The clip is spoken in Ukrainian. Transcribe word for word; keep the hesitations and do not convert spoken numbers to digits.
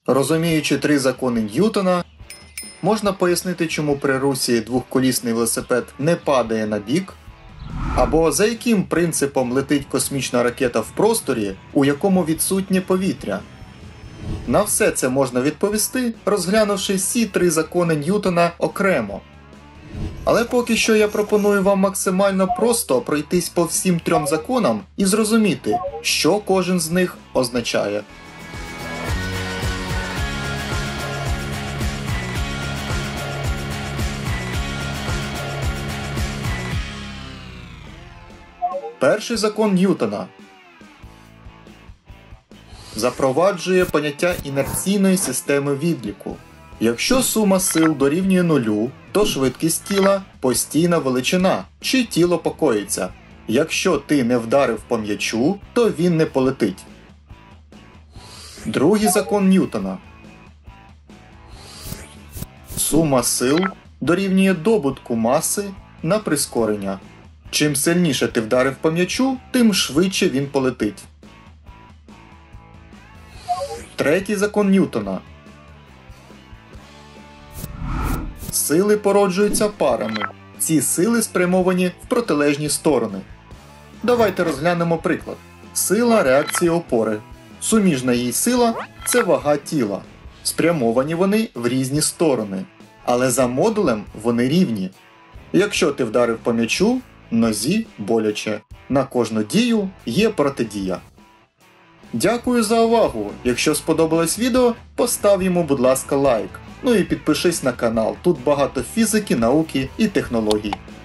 Розуміючи три закони Ньютона, можна пояснити, чому при русі двохколісний велосипед не падає на бік, або за яким принципом летить космічна ракета в просторі, у якому відсутнє повітря. На все це можна відповісти, розглянувши всі три закони Ньютона окремо. Але поки що я пропоную вам максимально просто пройтись по всім трьом законам і зрозуміти, що кожен з них означає. Перший закон Ньютона запроваджує поняття інерційної системи відліку. Якщо сума сил дорівнює нулю, то швидкість тіла – постійна величина, чи тіло покоїться. Якщо ти не вдарив по м'ячу, то він не полетить. Другий закон Ньютона. Сума сил дорівнює добутку маси на прискорення. Чим сильніше ти вдарив по м'ячу, тим швидше він полетить. Третій закон Ньютона. Сили породжуються парами. Ці сили спрямовані в протилежні сторони. Давайте розглянемо приклад. Сила реакції опори. Суміжна їй сила – це вага тіла. Спрямовані вони в різні сторони. Але за модулем вони рівні. Якщо ти вдарив по м'ячу, нозі боляче. На кожну дію є протидія. Дякую за увагу! Якщо сподобалось відео, постав йому, будь ласка, лайк. Ну і підпишись на канал, тут багато фізики, науки і технологій.